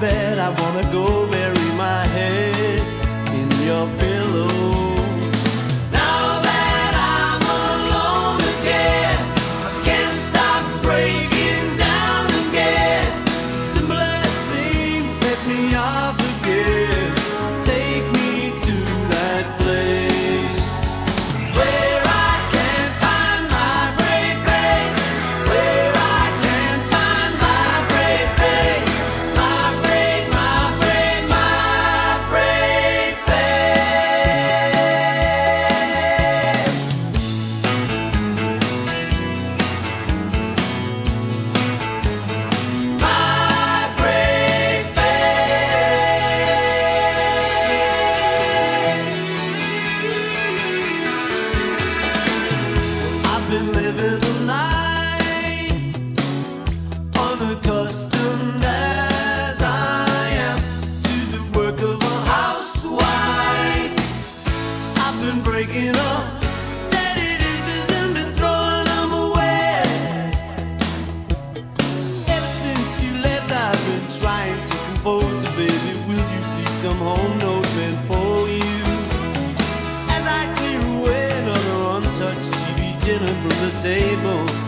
bed, I wanna go bury my head in your pillow. Now that I'm alone again, I can't stop breaking down again. Simplest things set me off again. Take me to that place where I can find my brave face, where I can find my brave face, my brave, my brave, my brave face. My brave face. I've been living a life unaccustomed as I am to the work of a housewife. I've been breaking up daddy dishes and been throwing them away. Ever since you left, I've been trying to compose it, baby. Will you please come home? Note meant for you. As I clear away another untouched TV dinner from the table,